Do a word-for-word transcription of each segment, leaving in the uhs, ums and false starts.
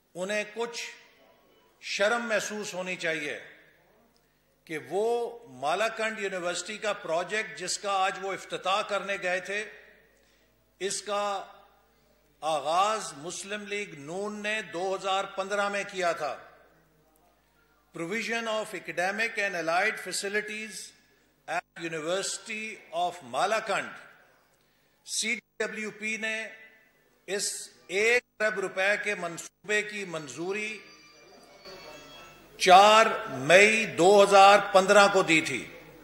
انہیں کچھ شرم محسوس ہونی چاہیے کہ وہ مالاکنڈ یونیورسٹی کا پروجیکٹ جس کا آج وہ افتتاح کرنے گئے تھے، اس کا آغاز مسلم لیگ نون نے دو ہزار پندرہ میں کیا تھا۔ Provision of academic and allied facilities at university of Malakand, C D W P نے اس ایک ارب روپے کے منصوبے کی منظوری چار مئی دو ہزار پندرہ کو دی تھی،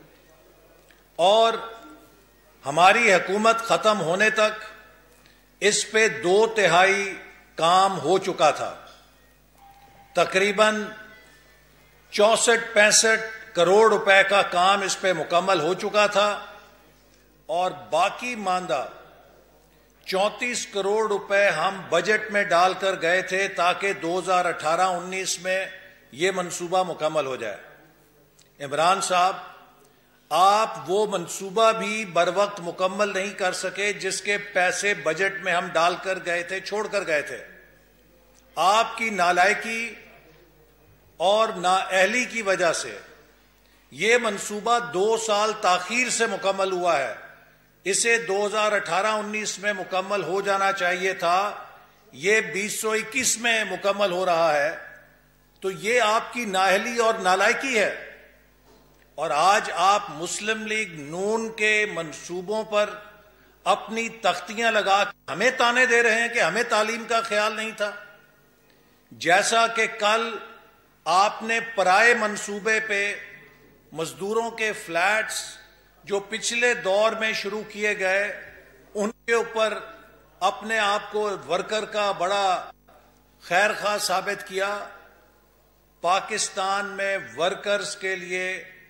اور ہماری حکومت ختم ہونے تک اس پہ دو تہائی کام ہو چکا تھا۔ تقریباً چونسٹھ پینسٹھ کروڑ روپے کا کام اس پہ مکمل ہو چکا تھا، اور باقی ماندہ چونتیس کروڑ روپے ہم بجٹ میں ڈال کر گئے تھے تاکہ دو ہزار اٹھارہ انیس میں یہ منصوبہ مکمل ہو جائے۔ عمران صاحب، آپ وہ منصوبہ بھی بر وقت مکمل نہیں کر سکے جس کے پیسے بجٹ میں ہم ڈال کر گئے تھے، چھوڑ کر گئے تھے۔ آپ کی نالائکی اور نااہلی کی وجہ سے یہ منصوبہ دو سال تاخیر سے مکمل ہوا ہے۔ اسے دو ہزار اٹھارہ انیس میں مکمل ہو جانا چاہیے تھا، یہ بیس سو اکیس میں مکمل ہو رہا ہے۔ تو یہ آپ کی نااہلی اور نالائکی ہے، اور آج آپ مسلم لیگ نون کے منصوبوں پر اپنی تختیاں لگا کے ہمیں تانے دے رہے ہیں کہ ہمیں تعلیم کا خیال نہیں تھا، جیسا کہ کل آپ نے پرائے منصوبے پہ مزدوروں کے فلیٹس جو پچھلے دور میں شروع کیے گئے ان کے اوپر اپنے آپ کو ورکر کا بڑا خیر خواہ ثابت کیا۔ پاکستان میں ورکرز کے لیے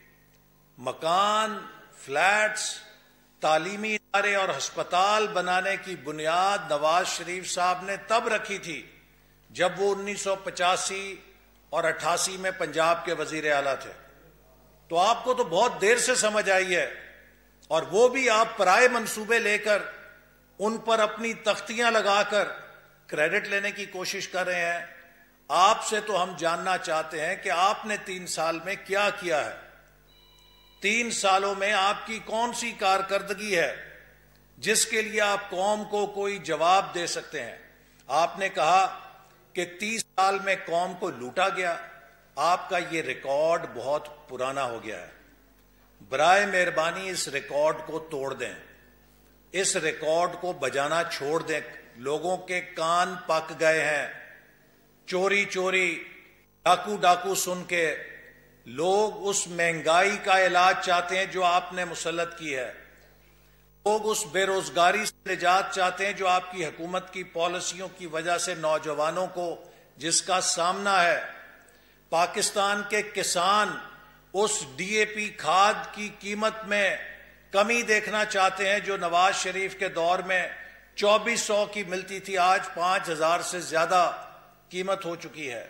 مکان، فلیٹس، تعلیمی ادارے اور ہسپتال بنانے کی بنیاد نواز شریف صاحب نے تب رکھی تھی جب وہ انیس سو پچاسی اور اٹھاسی میں پنجاب کے وزیر اعلیٰ تھے۔ تو آپ کو تو بہت دیر سے سمجھ آئی ہے، اور وہ بھی آپ پرائے منصوبے لے کر ان پر اپنی تختیاں لگا کر کریڈٹ لینے کی کوشش کر رہے ہیں۔ آپ سے تو ہم جاننا چاہتے ہیں کہ آپ نے تین سال میں کیا کیا ہے، تین سالوں میں آپ کی کون سی کارکردگی ہے جس کے لیے آپ قوم کو کوئی جواب دے سکتے ہیں۔ آپ نے کہا کہ تیس سال میں قوم کو لوٹا گیا، آپ کا یہ ریکارڈ بہت پرانا ہو گیا ہے۔ برائے مہربانی اس ریکارڈ کو توڑ دیں، اس ریکارڈ کو بجانا چھوڑ دیں۔ لوگوں کے کان پک گئے ہیں، چوری چوری، ڈاکو ڈاکو سن کے لوگ اس مہنگائی کا علاج چاہتے ہیں جو آپ نے مسلط کی ہے، لوگ اس بے روزگاری سے نجات چاہتے ہیں جو آپ کی حکومت کی پالیسیوں کی وجہ سے نوجوانوں کو جس کا سامنا ہے۔ پاکستان کے کسان اس ڈی اے پی کھاد کی قیمت میں کمی دیکھنا چاہتے ہیں جو نواز شریف کے دور میں چوبیس سو کی ملتی تھی، آج پانچ ہزار سے زیادہ قیمت ہو چکی ہے۔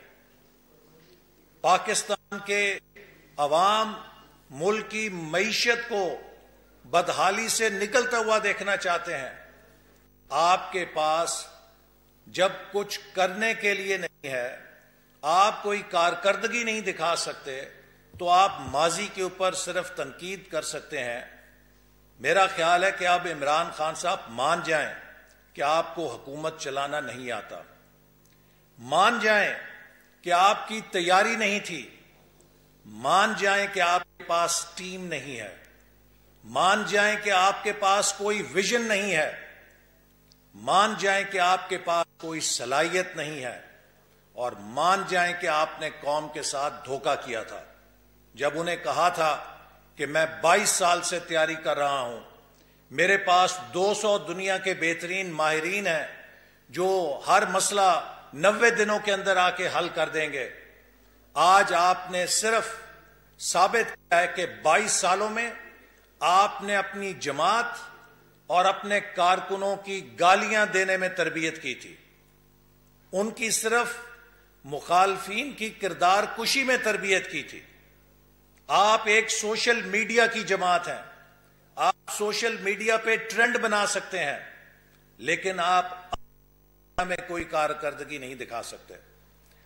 پاکستان کے عوام ملک کی معیشت کو بدحالی سے نکلتا ہوا دیکھنا چاہتے ہیں۔ آپ کے پاس جب کچھ کرنے کے لیے نہیں ہے، آپ کوئی کارکردگی نہیں دکھا سکتے، تو آپ ماضی کے اوپر صرف تنقید کر سکتے ہیں۔ میرا خیال ہے کہ اب عمران خان صاحب مان جائیں کہ آپ کو حکومت چلانا نہیں آتا، مان جائیں کہ آپ کی تیاری نہیں تھی، مان جائیں کہ آپ کے پاس ٹیم نہیں ہے، مان جائیں کہ آپ کے پاس کوئی ویژن نہیں ہے، مان جائیں کہ آپ کے پاس کوئی صلاحیت نہیں ہے، اور مان جائیں کہ آپ نے قوم کے ساتھ دھوکہ کیا تھا جب انہیں کہا تھا کہ میں بائیس سال سے تیاری کر رہا ہوں، میرے پاس دو سو دنیا کے بہترین ماہرین ہیں جو ہر مسئلہ نوے دنوں کے اندر آ کے حل کر دیں گے۔ آج آپ نے صرف ثابت کیا ہے کہ بائیس سالوں میں آپ نے اپنی جماعت اور اپنے کارکنوں کی گالیاں دینے میں تربیت کی تھی، ان کی صرف مخالفین کی کردار کشی میں تربیت کی تھی۔ آپ ایک سوشل میڈیا کی جماعت ہیں، آپ سوشل میڈیا پہ ٹرینڈ بنا سکتے ہیں، لیکن آپ میں کوئی کارکردگی نہیں دکھا سکتے۔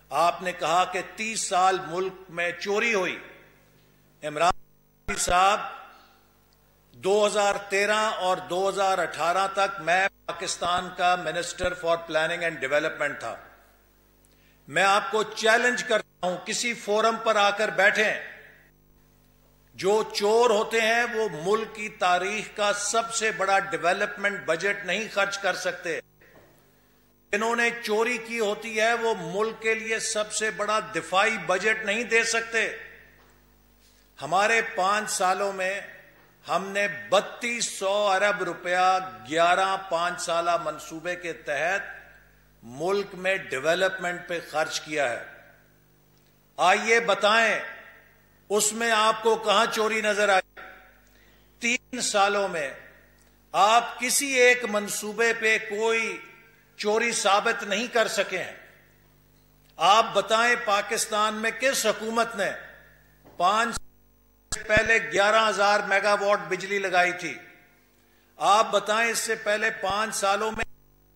آپ نے کہا کہ تیس سال ملک میں چوری ہوئی. عمران صاحب دو ہزار تیرہ اور دو ہزار اٹھارہ تک میں پاکستان کا minister for planning and development تھا. میں آپ کو چیلنج کرتا ہوں, کسی فورم پر آ کر بیٹھیں. جو چور ہوتے ہیں وہ ملک کی تاریخ کا سب سے بڑا ڈیولپمنٹ بجٹ نہیں خرچ کر سکتے. انہوں نے چوری کی ہوتی ہے وہ ملک کے لیے سب سے بڑا دفاعی بجٹ نہیں دے سکتے. ہمارے پانچ سالوں میں ہم نے بتیس سو ارب روپیہ گیارہ پانچ سالہ منصوبے کے تحت ملک میں ڈیولپمنٹ پہ خرچ کیا ہے. آئیے بتائیں اس میں آپ کو کہاں چوری نظر آئی؟ تین سالوں میں آپ کسی ایک منصوبے پہ کوئی چوری ثابت نہیں کر سکے ہیں. آپ بتائیں پاکستان میں کس حکومت نے پانچ سے پہلے گیارہ ہزار میگا واٹ بجلی لگائی تھی؟ آپ بتائیں اس سے پہلے پانچ سالوں میں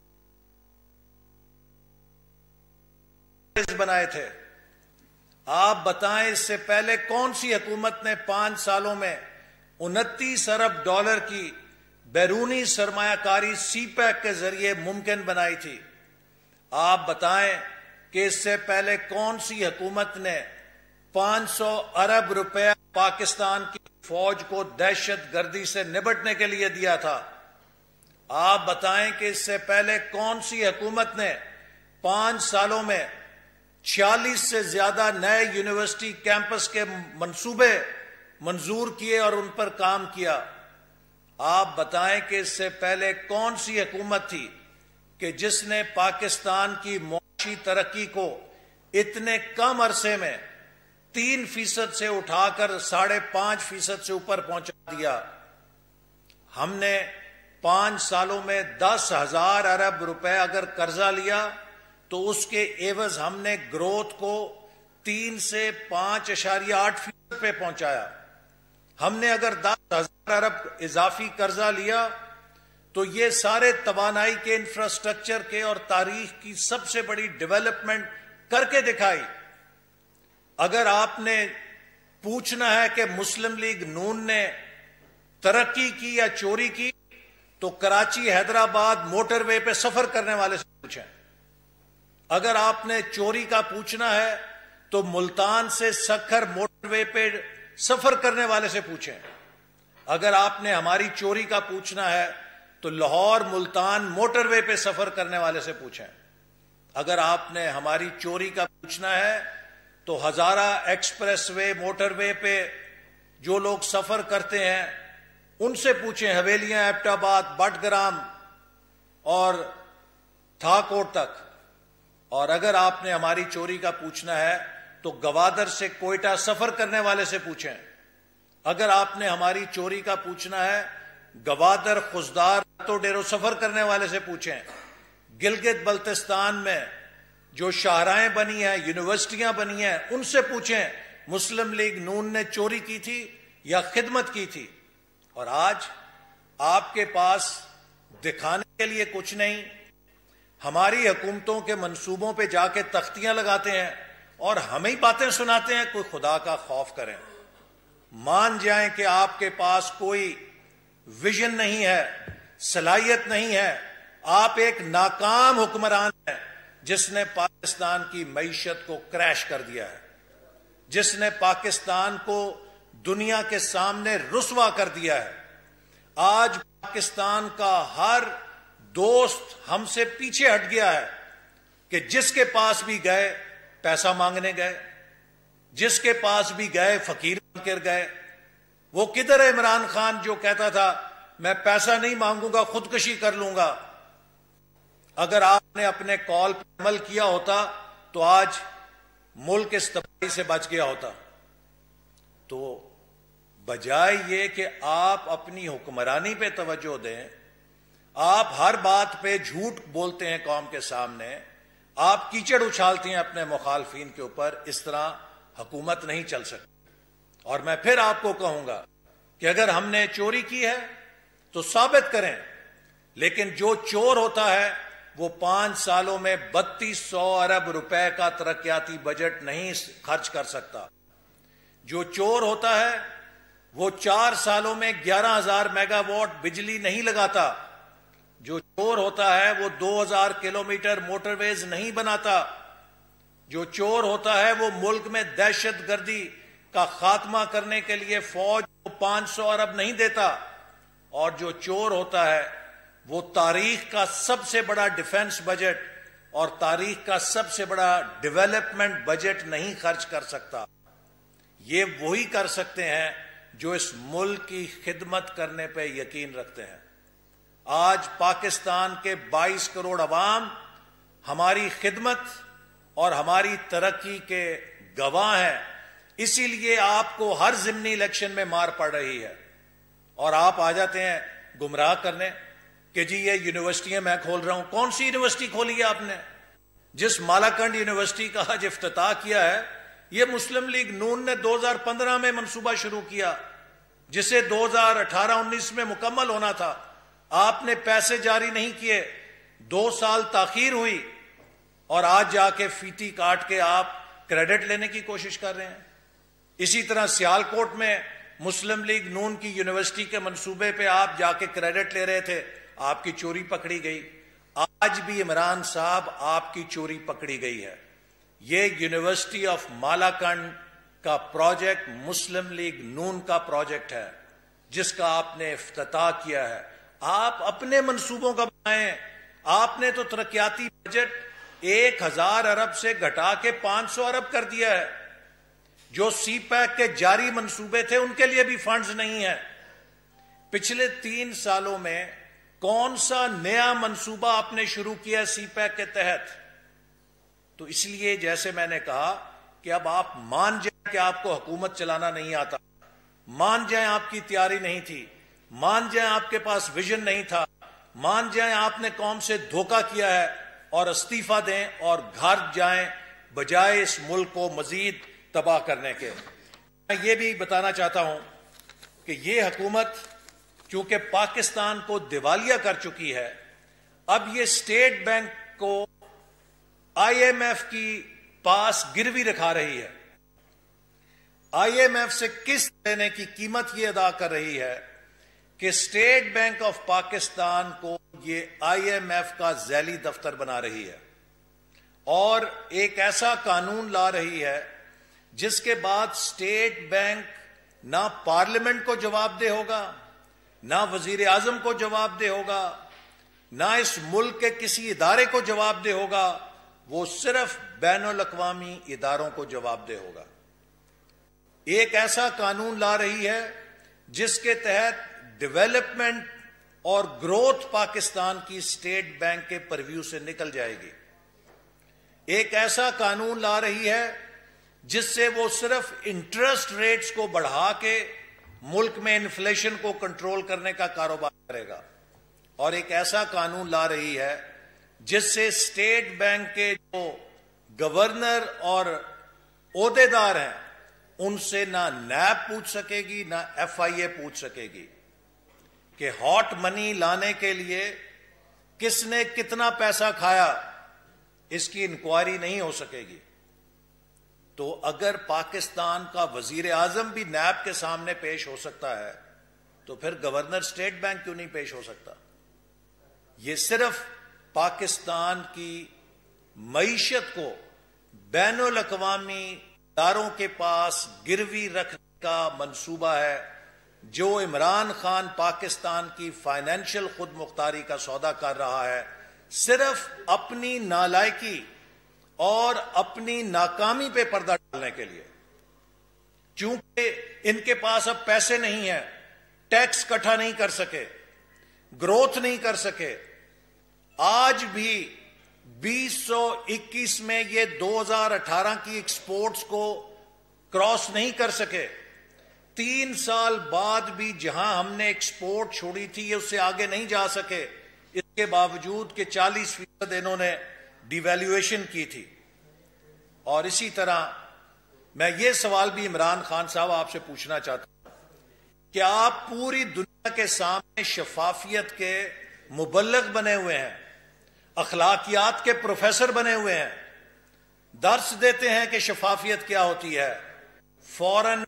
بنائے تھے؟ آپ بتائیں اس سے پہلے کون سی حکومت نے پانچ سالوں میں انتیس ارب ڈالر کی بیرونی سرمایہ کاری سی پیک کے ذریعے ممکن بنائی تھی؟ آپ بتائیں کہ اس سے پہلے کون سی حکومت نے پانچ سو ارب روپے پاکستان کی فوج کو دہشت گردی سے نبٹنے کے لیے دیا تھا؟ آپ بتائیں کہ اس سے پہلے کون سی حکومت نے پانچ سالوں میں چھیالیس سے زیادہ نئے یونیورسٹی کیمپس کے منصوبے منظور کیے اور ان پر کام کیا؟ آپ بتائیں کہ اس سے پہلے کون سی حکومت تھی کہ جس نے پاکستان کی معاشی ترقی کو اتنے کم عرصے میں تین فیصد سے اٹھا کر ساڑھے پانچ فیصد سے اوپر پہنچا دیا؟ ہم نے پانچ سالوں میں دس ہزار ارب روپے اگر قرضہ لیا تو اس کے عوض ہم نے گروتھ کو تین سے پانچ اشاریہ آٹھ فیصد پہ پہنچایا. ہم نے اگر دس ہزار ارب اضافی قرضہ لیا تو یہ سارے توانائی کے انفراسٹرکچر کے اور تاریخ کی سب سے بڑی ڈیولپمنٹ کر کے دکھائی. اگر آپ نے پوچھنا ہے کہ مسلم لیگ نون نے ترقی کی یا چوری کی تو کراچی حیدرآباد موٹر وے پہ سفر کرنے والے سے پوچھیں. اگر آپ نے چوری کا پوچھنا ہے تو ملتان سے سکھر موٹر وے پہ سفر کرنے والے سے پوچھیں. اگر آپ نے ہماری چوری کا پوچھنا ہے تو لاہور ملتان موٹر وے پہ سفر کرنے والے سے پوچھیں. اگر آپ نے ہماری چوری کا پوچھنا ہے تو Hazara expressway motorway پہ جو لوگ سفر کرتے ہیں ان سے پوچھیں، حویلیاں ایبٹ آباد بٹ گرام اور تھاکوٹ تک. اور اگر آپ نے ہماری چوری کا پوچھنا ہے تو گوادر سے کوئٹہ سفر کرنے والے سے پوچھیں. اگر آپ نے ہماری چوری کا پوچھنا ہے گوادر خزدار تو ڈیرو سفر کرنے والے سے پوچھیں. گلگت بلتستان میں جو شاہراہیں بنی ہیں، یونیورسٹیاں بنی ہیں، ان سے پوچھیں مسلم لیگ نون نے چوری کی تھی یا خدمت کی تھی. اور آج آپ کے پاس دکھانے کے لیے کچھ نہیں. ہماری حکومتوں کے منصوبوں پہ جا کے تختیاں لگاتے ہیں اور ہمیں ہی باتیں سناتے ہیں. کوئی خدا کا خوف کریں. مان جائیں کہ آپ کے پاس کوئی ویژن نہیں ہے، صلاحیت نہیں ہے. آپ ایک ناکام حکمران ہیں جس نے پاکستان کی معیشت کو کریش کر دیا ہے، جس نے پاکستان کو دنیا کے سامنے رسوا کر دیا ہے. آج پاکستان کا ہر دوست ہم سے پیچھے ہٹ گیا ہے کہ جس کے پاس بھی گئے پیسہ مانگنے گئے، جس کے پاس بھی گئے فقیر بن کر گئے. وہ کدھر ہے عمران خان جو کہتا تھا میں پیسہ نہیں مانگوں گا، خودکشی کر لوں گا؟ اگر آپ نے اپنے کال پر عمل کیا ہوتا تو آج ملک اس تباہی سے بچ گیا ہوتا. تو بجائے یہ کہ آپ اپنی حکمرانی پہ توجہ دیں، آپ ہر بات پہ جھوٹ بولتے ہیں قوم کے سامنے، آپ کیچڑ اچھالتے ہیں اپنے مخالفین کے اوپر. اس طرح حکومت نہیں چل سکتی. اور میں پھر آپ کو کہوں گا کہ اگر ہم نے چوری کی ہے تو ثابت کریں، لیکن جو چور ہوتا ہے وہ پانچ سالوں میں بتیس سو ارب روپے کا ترقیاتی بجٹ نہیں خرچ کر سکتا۔ جو چور ہوتا ہے وہ چار سالوں میں گیارہ ہزار میگا واٹ بجلی نہیں لگاتا۔ جو چور ہوتا ہے وہ دو ہزار کلومیٹر موٹر ویز نہیں بناتا۔ جو چور ہوتا ہے وہ ملک میں دہشت گردی کا خاتمہ کرنے کے لیے فوج کو پانچ سو ارب نہیں دیتا۔ اور جو چور ہوتا ہے وہ تاریخ کا سب سے بڑا ڈیفنس بجٹ اور تاریخ کا سب سے بڑا ڈیولپمنٹ بجٹ نہیں خرچ کر سکتا۔ یہ وہی کر سکتے ہیں جو اس ملک کی خدمت کرنے پہ یقین رکھتے ہیں۔ آج پاکستان کے بائیس کروڑ عوام ہماری خدمت اور ہماری ترقی کے گواہ ہیں، اسی لیے آپ کو ہر ضمنی الیکشن میں مار پڑ رہی ہے، اور آپ آ جاتے ہیں گمراہ کرنے کہ جی یہ یونیورسٹیاں میں کھول رہا ہوں۔ کون سی یونیورسٹی کھولی ہے آپ نے؟ جس مالاکنڈ یونیورسٹی کا آج افتتاح کیا ہے یہ مسلم لیگ نون نے دو ہزار پندرہ میں منصوبہ شروع کیا، جسے دو ہزار اٹھارہ انیس میں مکمل ہونا تھا۔ آپ نے پیسے جاری نہیں کیے، دو سال تاخیر ہوئی، اور آج جا کے فیتی کاٹ کے آپ کریڈٹ لینے کی کوشش کر رہے ہیں۔ اسی طرح سیالکوٹ میں مسلم لیگ نون کی یونیورسٹی کے منصوبے پہ آپ جا کے کریڈٹ لے رہے تھے، آپ کی چوری پکڑی گئی۔ آج بھی عمران صاحب آپ کی چوری پکڑی گئی ہے۔ یہ یونیورسٹی آف مالاکنڈ کا پروجیکٹ مسلم لیگ نون کا پروجیکٹ ہے جس کا آپ نے افتتاح کیا ہے۔ آپ اپنے منصوبوں کا بنائیں۔ آپ نے تو ترقیاتی بجٹ ایک ہزار ارب سے گھٹا کے پانچ سو ارب کر دیا ہے۔ جو سی پیک کے جاری منصوبے تھے ان کے لیے بھی فنڈز نہیں ہیں۔ پچھلے تین سالوں میں کون سا نیا منصوبہ آپ نے شروع کیا سی پیک کے تحت؟ تو اس لیے جیسے میں نے کہا کہ اب آپ مان جائیں کہ آپ کو حکومت چلانا نہیں آتا، مان جائیں آپ کی تیاری نہیں تھی، مان جائیں آپ کے پاس ویژن نہیں تھا، مان جائیں آپ نے قوم سے دھوکہ کیا ہے، اور استعفیٰ دیں اور گھر جائیں بجائے اس ملک کو مزید تباہ کرنے کے۔ میں یہ بھی بتانا چاہتا ہوں کہ یہ حکومت چونکہ پاکستان کو دیوالیہ کر چکی ہے، اب یہ اسٹیٹ بینک کو آئی ایم ایف کی پاس گروی رکھا رہی ہے۔ آئی ایم ایف سے قسط لینے کی قیمت یہ ادا کر رہی ہے کہ اسٹیٹ بینک آف پاکستان کو یہ آئی ایم ایف کا ذیلی دفتر بنا رہی ہے، اور ایک ایسا قانون لا رہی ہے جس کے بعد اسٹیٹ بینک نہ پارلیمنٹ کو جواب دہ ہوگا، نہ وزیر اعظم کو جواب دہ ہوگا، نہ اس ملک کے کسی ادارے کو جواب دہ ہوگا، وہ صرف بین الاقوامی اداروں کو جواب دہ ہوگا۔ ایک ایسا قانون لا رہی ہے جس کے تحت ڈیولپمنٹ اور گروتھ پاکستان کی اسٹیٹ بینک کے پرویو سے نکل جائے گی۔ ایک ایسا قانون لا رہی ہے جس سے وہ صرف انٹرسٹ ریٹس کو بڑھا کے ملک میں انفلیشن کو کنٹرول کرنے کا کاروبار کرے گا، اور ایک ایسا قانون لا رہی ہے جس سے اسٹیٹ بینک کے جو گورنر اور عہدیدار ہیں ان سے نہ نیب پوچھ سکے گی نہ ایف آئی اے پوچھ سکے گی کہ ہاٹ منی لانے کے لیے کس نے کتنا پیسہ کھایا، اس کی انکوائری نہیں ہو سکے گی۔ تو اگر پاکستان کا وزیر اعظم بھی نیب کے سامنے پیش ہو سکتا ہے تو پھر گورنر اسٹیٹ بینک کیوں نہیں پیش ہو سکتا؟ یہ صرف پاکستان کی معیشت کو بین الاقوامی اداروں کے پاس گروی رکھنے کا منصوبہ ہے جو عمران خان پاکستان کی فائنینشل خود مختاری کا سودا کر رہا ہے، صرف اپنی نالائکی اور اپنی ناکامی پہ پردہ ڈالنے کے لیے۔ چونکہ ان کے پاس اب پیسے نہیں ہیں، ٹیکس اکٹھا نہیں کر سکے، گروتھ نہیں کر سکے، آج بھی بیس سو اکیس میں یہ دو ہزار اٹھارہ کی ایکسپورٹس کو کراس نہیں کر سکے۔ تین سال بعد بھی جہاں ہم نے ایکسپورٹ چھوڑی تھی یہ اس سے آگے نہیں جا سکے، اس کے باوجود کہ چالیس فیصد انہوں نے ڈی ویلیویشن کی تھی۔ اور اسی طرح میں یہ سوال بھی عمران خان صاحب آپ سے پوچھنا چاہتا ہوں کہ آپ پوری دنیا کے سامنے شفافیت کے مبلغ بنے ہوئے ہیں، اخلاقیات کے پروفیسر بنے ہوئے ہیں، درس دیتے ہیں کہ شفافیت کیا ہوتی ہے، فوراً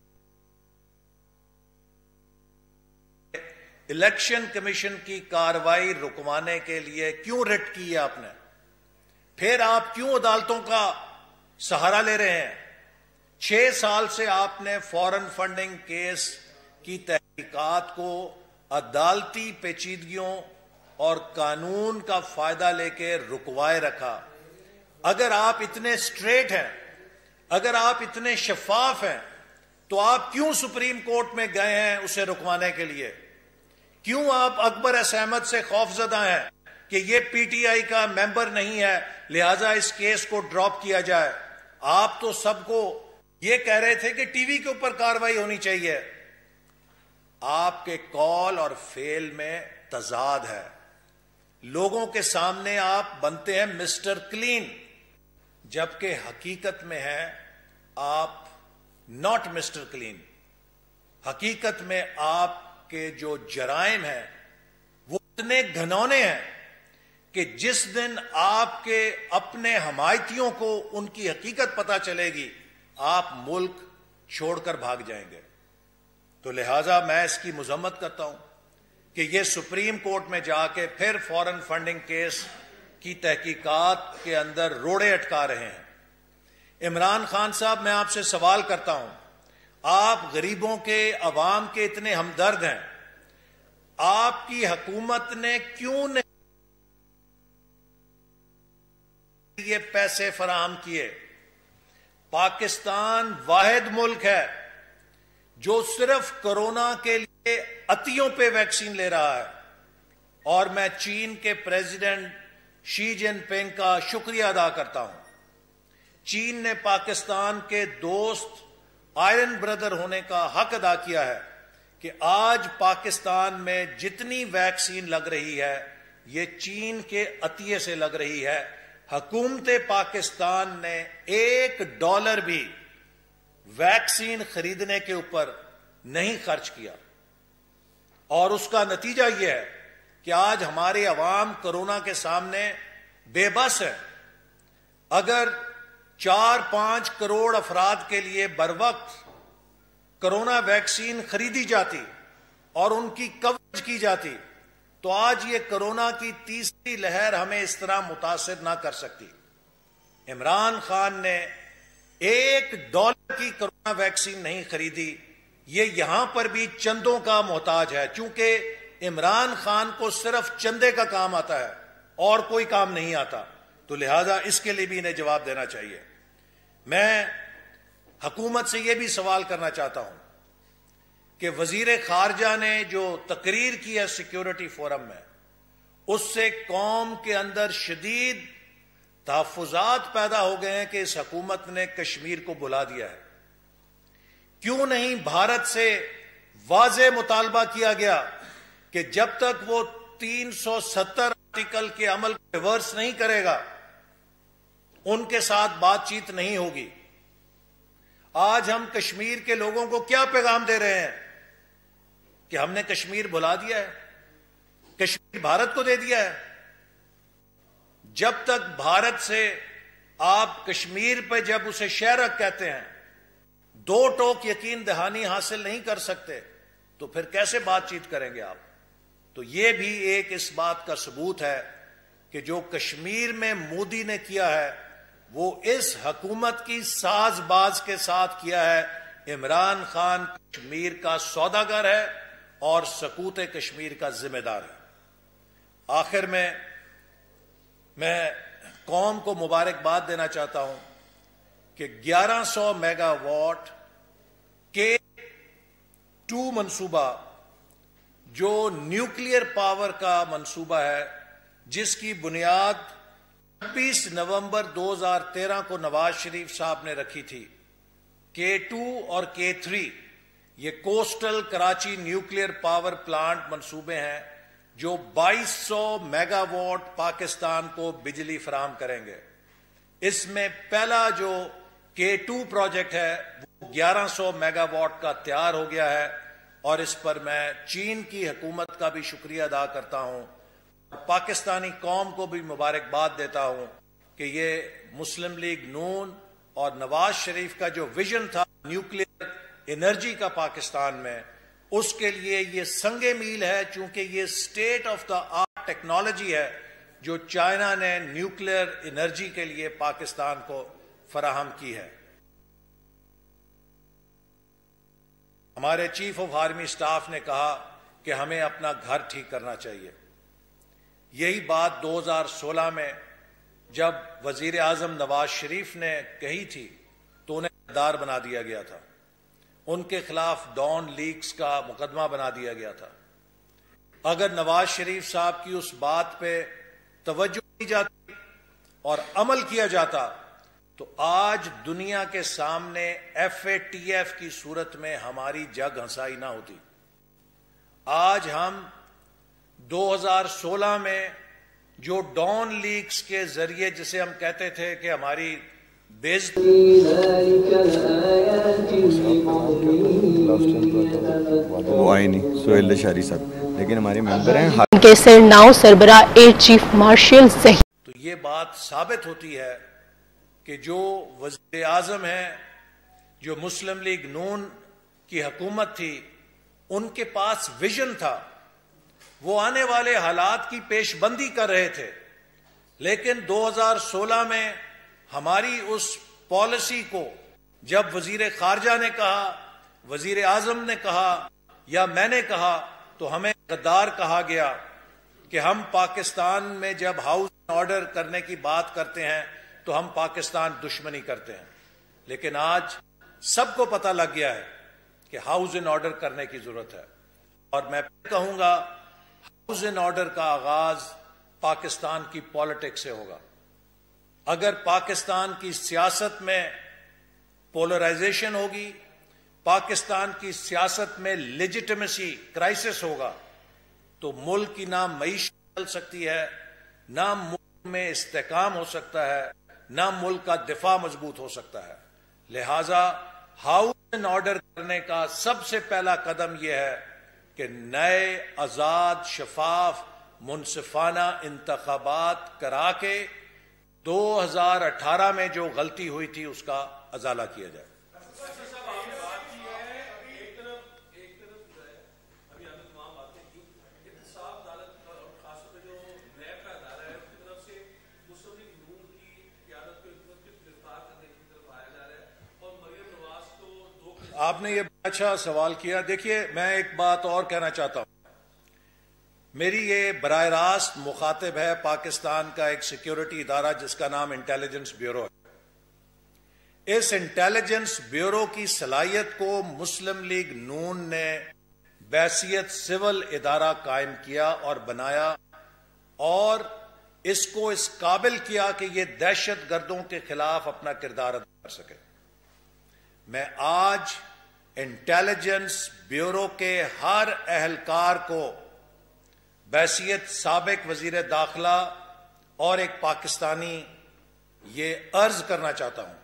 الیکشن کمیشن کی کارروائی رکوانے کے لیے کیوں رٹ کی ہے آپ نے؟ پھر آپ کیوں عدالتوں کا سہارا لے رہے ہیں؟ چھ سال سے آپ نے فورن فنڈنگ کیس کی تحقیقات کو عدالتی پیچیدگیوں اور قانون کا فائدہ لے کے رکوائے رکھا۔ اگر آپ اتنے اسٹریٹ ہیں، اگر آپ اتنے شفاف ہیں، تو آپ کیوں سپریم کورٹ میں گئے ہیں اسے رکوانے کے لیے؟ کیوں آپ اکبر ایس احمد سے خوف زدہ ہیں کہ یہ پی ٹی آئی کا ممبر نہیں ہے لہذا اس کیس کو ڈراپ کیا جائے؟ آپ تو سب کو یہ کہہ رہے تھے کہ ٹی وی کے اوپر کارروائی ہونی چاہیے۔ آپ کے کال اور فیل میں تضاد ہے۔ لوگوں کے سامنے آپ بنتے ہیں مسٹر کلین، جبکہ حقیقت میں ہے آپ ناٹ مسٹر کلین۔ حقیقت میں آپ کے جو جرائم ہیں وہ اتنے گھنونے ہیں کہ جس دن آپ کے اپنے حمایتیوں کو ان کی حقیقت پتہ چلے گی آپ ملک چھوڑ کر بھاگ جائیں گے۔ تو لہٰذا میں اس کی مذمت کرتا ہوں کہ یہ سپریم کورٹ میں جا کے پھر فورن فنڈنگ کیس کی تحقیقات کے اندر روڑے اٹکا رہے ہیں۔ عمران خان صاحب، میں آپ سے سوال کرتا ہوں، آپ غریبوں کے، عوام کے اتنے ہمدرد ہیں، آپ کی حکومت نے کیوں نہیں یہ پیسے فراہم کیے؟ پاکستان واحد ملک ہے جو صرف کورونا کے لیے عطیوں پہ ویکسین لے رہا ہے، اور میں چین کے پریزیڈنٹ شی جن پنگ کا شکریہ ادا کرتا ہوں۔ چین نے پاکستان کے دوست آئرن بردر ہونے کا حق ادا کیا ہے کہ آج پاکستان میں جتنی ویکسین لگ رہی ہے یہ چین کے عطیے سے لگ رہی ہے۔ حکومت پاکستان نے ایک ڈالر بھی ویکسین خریدنے کے اوپر نہیں خرچ کیا، اور اس کا نتیجہ یہ ہے کہ آج ہمارے عوام کورونا کے سامنے بے بس ہے۔ اگر چار پانچ کروڑ افراد کے لیے بروقت کرونا ویکسین خریدی جاتی اور ان کی کوریج کی جاتی تو آج یہ کرونا کی تیسری لہر ہمیں اس طرح متاثر نہ کر سکتی۔ عمران خان نے ایک ڈالر کی کرونا ویکسین نہیں خریدی، یہ یہاں پر بھی چندوں کا محتاج ہے، چونکہ عمران خان کو صرف چندے کا کام آتا ہے اور کوئی کام نہیں آتا، تو لہذا اس کے لیے بھی انہیں جواب دینا چاہیے۔ میں حکومت سے یہ بھی سوال کرنا چاہتا ہوں کہ وزیر خارجہ نے جو تقریر کی ہے سیکیورٹی فورم میں، اس سے قوم کے اندر شدید تحفظات پیدا ہو گئے ہیں کہ اس حکومت نے کشمیر کو بلا دیا ہے۔ کیوں نہیں بھارت سے واضح مطالبہ کیا گیا کہ جب تک وہ تین سو ستر آرٹیکل کے عمل کو ریورس نہیں کرے گا ان کے ساتھ بات چیت نہیں ہوگی؟ آج ہم کشمیر کے لوگوں کو کیا پیغام دے رہے ہیں کہ ہم نے کشمیر بلا دیا ہے، کشمیر بھارت کو دے دیا ہے؟ جب تک بھارت سے آپ کشمیر پہ جب اسے شہرک کہتے ہیں، دو ٹوک یقین دہانی حاصل نہیں کر سکتے تو پھر کیسے بات چیت کریں گے آپ؟ تو یہ بھی ایک اس بات کا ثبوت ہے کہ جو کشمیر میں مودی نے کیا ہے وہ اس حکومت کی ساز باز کے ساتھ کیا ہے۔ عمران خان کشمیر کا سوداگر ہے اور سقوط کشمیر کا ذمہ دار ہے۔ آخر میں میں قوم کو مبارکباد دینا چاہتا ہوں کہ گیارہ سو میگا واٹ کے ٹو منصوبہ جو نیوکلیئر پاور کا منصوبہ ہے، جس کی بنیاد چھبیس نومبر دو ہزار تیرہ کو نواز شریف صاحب نے رکھی تھی، کے ٹو اور کے تھری یہ coastal Karachi nuclear power plant منصوبے ہیں جو بائیس سو میگا واٹ پاکستان کو بجلی فراہم کریں گے۔ اس میں پہلا جو کے ٹو پروجیکٹ ہے وہ گیارہ سو میگا واٹ کا تیار ہو گیا ہے، اور اس پر میں چین کی حکومت کا بھی شکریہ ادا کرتا ہوں۔ پاکستانی قوم کو بھی مبارکباد دیتا ہوں کہ یہ مسلم لیگ نون اور نواز شریف کا جو ویژن تھا نیوکلیئر انرجی کا پاکستان میں، اس کے لیے یہ سنگ میل ہے، چونکہ یہ state of the art technology ہے جو چائنا نے نیوکلیئر انرجی کے لیے پاکستان کو فراہم کی ہے۔ ہمارے چیف آف آرمی سٹاف نے کہا کہ ہمیں اپنا گھر ٹھیک کرنا چاہیے۔ یہی بات دو ہزار سولہ میں جب وزیر اعظم نواز شریف نے کہی تھی تو انہیں غدار بنا دیا گیا تھا، ان کے خلاف ڈان لیکس کا مقدمہ بنا دیا گیا تھا۔ اگر نواز شریف صاحب کی اس بات پہ توجہ دی جاتی اور عمل کیا جاتا تو آج دنیا کے سامنے ایف اے ٹی ایف کی صورت میں ہماری جگ ہنسائی نہ ہوتی۔ آج ہم دو ہزار سولہ میں جو ڈان لیکس کے ذریعے جسے ہم کہتے تھے کہ ہماری بےزتی، وہ آئے نہیں سہیل لشاری صاحب، لیکن ہمارے ممبر ہیں کے سرناؤ سربراہ ایئر چیف مارشل ظہیر، تو یہ بات ثابت ہوتی ہے کہ جو وزیر اعظم ہیں، جو مسلم لیگ نون کی حکومت تھی، ان کے پاس ویژن تھا، وہ آنے والے حالات کی پیش بندی کر رہے تھے، لیکن دو ہزار سولہ میں ہماری اس پالیسی کو جب وزیر خارجہ نے کہا، وزیر اعظم نے کہا یا میں نے کہا تو ہمیں غدار کہا گیا کہ ہم پاکستان میں جب ہاؤس آرڈر کرنے کی بات کرتے ہیں تو ہم پاکستان دشمنی کرتے ہیں، لیکن آج سب کو پتہ لگ گیا ہے کہ ہاؤس ان آرڈر کرنے کی ضرورت ہے، اور میں کہوں گا ہاؤس ان آرڈر کا آغاز پاکستان کی پالیٹکس سے ہوگا۔ اگر پاکستان کی سیاست میں پولرائزیشن ہوگی، پاکستان کی سیاست میں لیجیٹمیسی کرائسس ہوگا، تو ملک کی نہ معیشت چل سکتی ہے، نہ ملک میں استحکام ہو سکتا ہے، نہ ملک کا دفاع مضبوط ہو سکتا ہے۔ لہذا ہاؤس ان آرڈر کرنے کا سب سے پہلا قدم یہ ہے کہ نئے آزاد، شفاف، منصفانہ انتخابات کرا کے دو ہزار اٹھارہ میں جو غلطی ہوئی تھی اس کا ازالہ کیا جائے۔ آپ نے یہ اچھا سوال کیا۔ دیکھیے، میں ایک بات اور کہنا چاہتا ہوں، میری یہ براہ راست مخاطب ہے پاکستان کا ایک سیکیورٹی ادارہ جس کا نام انٹیلیجنس بیورو ہے۔ اس انٹیلیجنس بیورو کی صلاحیت کو مسلم لیگ نون نے بحیثیت سول ادارہ قائم کیا اور بنایا، اور اس کو اس قابل کیا کہ یہ دہشت گردوں کے خلاف اپنا کردار ادا کر سکے۔ میں آج انٹیلیجنس بیورو کے ہر اہلکار کو بحیثیت سابق وزیر داخلہ اور ایک پاکستانی یہ عرض کرنا چاہتا ہوں،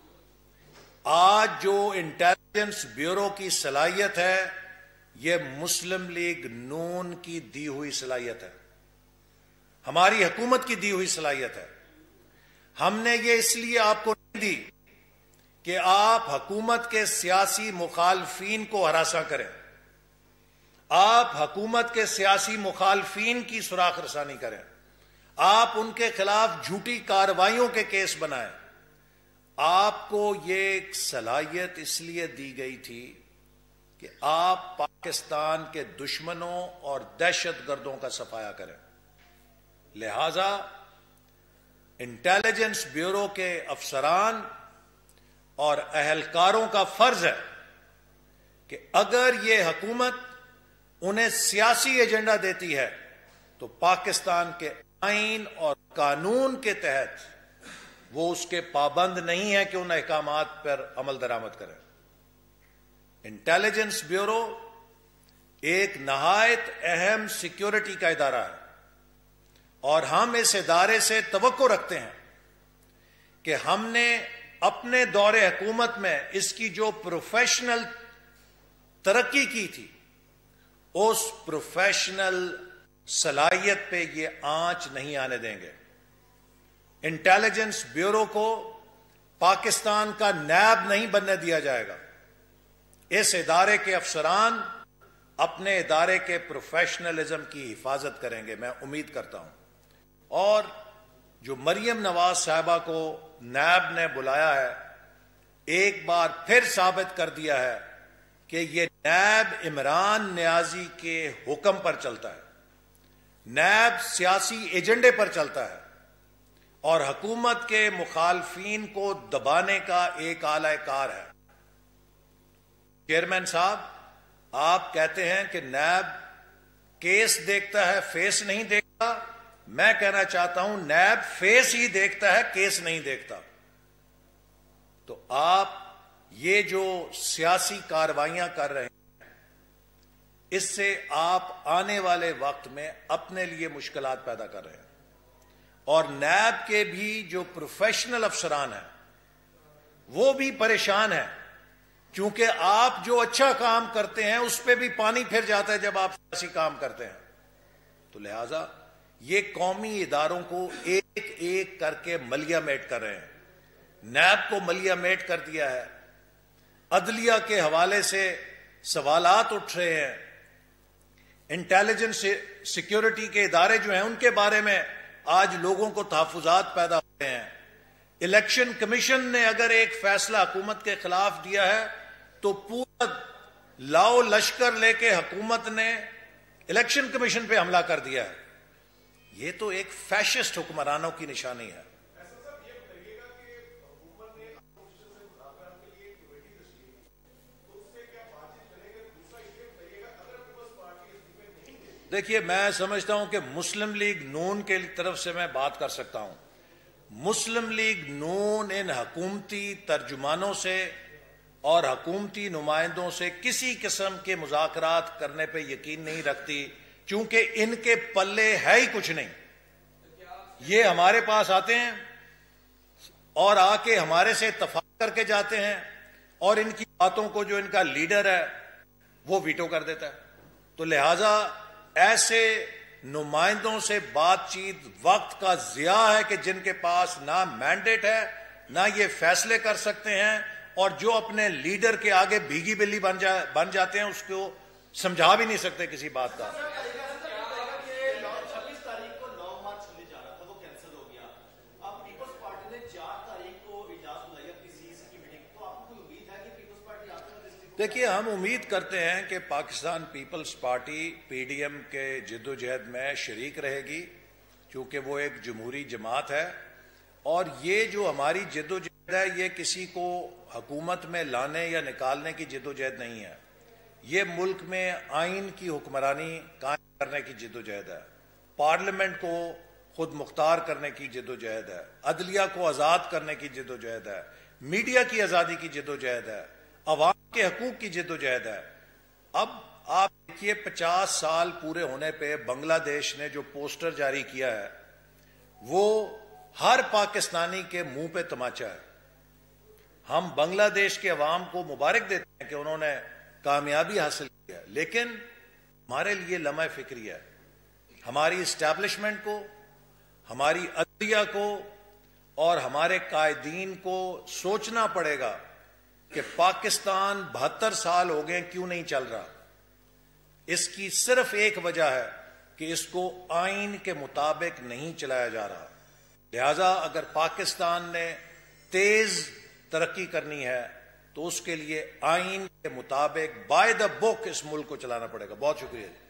آج جو انٹیلیجنس بیورو کی صلاحیت ہے یہ مسلم لیگ نون کی دی ہوئی صلاحیت ہے، ہماری حکومت کی دی ہوئی صلاحیت ہے۔ ہم نے یہ اس لیے آپ کو نہیں دی کہ آپ حکومت کے سیاسی مخالفین کو ہراساں کریں، آپ حکومت کے سیاسی مخالفین کی سراغ رسانی کریں، آپ ان کے خلاف جھوٹی کارروائیوں کے کیس بنائیں۔ آپ کو یہ صلاحیت اس لیے دی گئی تھی کہ آپ پاکستان کے دشمنوں اور دہشت گردوں کا صفایا کریں۔ لہذا انٹیلیجنس بیورو کے افسران اور اہلکاروں کا فرض ہے کہ اگر یہ حکومت انہیں سیاسی ایجنڈا دیتی ہے تو پاکستان کے آئین اور قانون کے تحت وہ اس کے پابند نہیں ہے کہ ان احکامات پر عمل درآمد کریں۔ انٹیلیجنس بیورو ایک نہایت اہم سیکیورٹی کا ادارہ ہے، اور ہم اس ادارے سے توقع رکھتے ہیں کہ ہم نے اپنے دور حکومت میں اس کی جو پروفیشنل ترقی کی تھی، اس پروفیشنل صلاحیت پہ یہ آنچ نہیں آنے دیں گے. انٹیلیجنس بیورو کو پاکستان کا نیب نہیں بننے دیا جائے گا. اس ادارے کے افسران اپنے ادارے کے پروفیشنلزم کی حفاظت کریں گے، میں امید کرتا ہوں. اور جو مریم نواز صاحبہ کو نیب نے بلایا ہے، ایک بار پھر ثابت کر دیا ہے کہ یہ نیب عمران نیازی کے حکم پر چلتا ہے، نیب سیاسی ایجنڈے پر چلتا ہے اور حکومت کے مخالفین کو دبانے کا ایک اعلی کار ہے. چیئرمین صاحب، آپ کہتے ہیں کہ نیب کیس دیکھتا ہے، فیس نہیں دیکھتا. میں کہنا چاہتا ہوں نیب فیس ہی دیکھتا ہے، کیس نہیں دیکھتا. تو آپ یہ جو سیاسی کارروائیاں کر رہے ہیں، اس سے آپ آنے والے وقت میں اپنے لیے مشکلات پیدا کر رہے ہیں. اور نیب کے بھی جو پروفیشنل افسران ہیں وہ بھی پریشان ہیں، کیونکہ آپ جو اچھا کام کرتے ہیں اس پہ بھی پانی پھر جاتا ہے جب آپ سیاسی کام کرتے ہیں. تو لہذا یہ قومی اداروں کو ایک ایک کر کے ملیا میٹ کر رہے ہیں. نیب کو ملیا میٹ کر دیا ہے. عدلیہ کے حوالے سے سوالات اٹھ رہے ہیں. انٹیلیجنس سیکیورٹی کے ادارے جو ہیں ان کے بارے میں آج لوگوں کو تحفظات پیدا ہو رہے ہیں. الیکشن کمیشن نے اگر ایک فیصلہ حکومت کے خلاف دیا ہے تو پورا لاؤ لشکر لے کے حکومت نے الیکشن کمیشن پہ حملہ کر دیا ہے. یہ تو ایک فیشسٹ حکمرانوں کی نشانی ہے. دیکھیے، میں سمجھتا ہوں کہ مسلم لیگ نون کے طرف سے میں بات کر سکتا ہوں. مسلم لیگ نون ان حکومتی ترجمانوں سے اور حکومتی نمائندوں سے کسی قسم کے مذاکرات کرنے پہ یقین نہیں رکھتی، کیونکہ ان کے پلے ہے ہی کچھ نہیں. یہ ہمارے پاس آتے ہیں اور آ کے ہمارے سے اتفاق کر کے جاتے ہیں اور ان کی باتوں کو جو ان کا لیڈر ہے وہ ویٹو کر دیتا ہے. تو لہذا ایسے نمائندوں سے بات چیت وقت کا ضیاع ہے کہ جن کے پاس نہ مینڈیٹ ہے نہ یہ فیصلے کر سکتے ہیں، اور جو اپنے لیڈر کے آگے بھیگی بلی بن جا بن جاتے ہیں اس کو سمجھا بھی نہیں سکتے کسی بات کا. دیکھیے، ہم امید کرتے ہیں کہ Pakistan peoples party P D M کے جد و جہد میں شریک رہے گی، کیونکہ وہ ایک جمہوری جماعت ہے. اور یہ جو ہماری جد و جہد ہے یہ کسی کو حکومت میں لانے یا نکالنے کی جد و جہد نہیں ہے. یہ ملک میں آئین کی حکمرانی قائم کرنے کی جد و جہد ہے، پارلیمنٹ کو خود مختار کرنے کی جد و جہد ہے، عدلیہ کو آزاد کرنے کی جد و جہد ہے، میڈیا کی آزادی کی جد و جہد ہے، عوام کے حقوق کی جد و جہد ہے. اب آپ دیکھیے، پچاس سال پورے ہونے پہ بنگلہ دیش نے جو پوسٹر جاری کیا ہے وہ ہر پاکستانی کے منہ پہ تماچا ہے. ہم بنگلہ دیش کے عوام کو مبارک دیتے ہیں کہ انہوں نے کامیابی حاصل کی ہے، لیکن ہمارے لیے لمحہ فکری ہے. ہماری اسٹیبلشمنٹ کو، ہماری عدلیہ کو اور ہمارے قائدین کو سوچنا پڑے گا کہ پاکستان بہتر سال ہو گئے کیوں نہیں چل رہا. اس کی صرف ایک وجہ ہے کہ اس کو آئین کے مطابق نہیں چلایا جا رہا. لہذا اگر پاکستان نے تیز ترقی کرنی ہے تو اس کے لیے آئین کے مطابق بائی دا بک اس ملک کو چلانا پڑے گا. بہت شکریہ جی.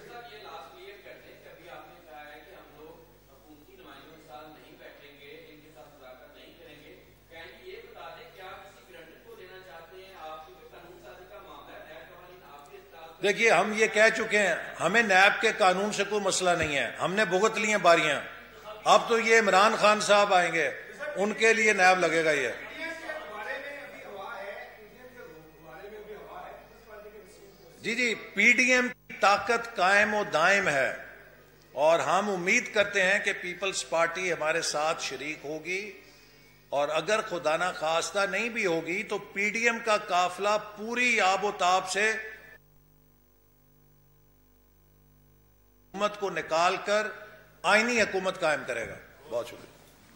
دیکھیے، ہم یہ کہہ چکے ہیں ہمیں نیب کے قانون سے کوئی مسئلہ نہیں ہے، ہم نے بھگت لی ہیں باریاں. اب تو یہ عمران خان صاحب آئیں گے، ان کے لیے نیب لگے گا. یہ جی جی پی ڈی ایم کی طاقت قائم و دائم ہے اور ہم امید کرتے ہیں کہ پیپلز پارٹی ہمارے ساتھ شریک ہوگی، اور اگر خدا نہ خواستہ نہیں بھی ہوگی تو پی ڈی ایم کا قافلہ پوری آب و تاب سے حکومت کو نکال کر آئینی حکومت قائم کرے گا. بہت شکریہ.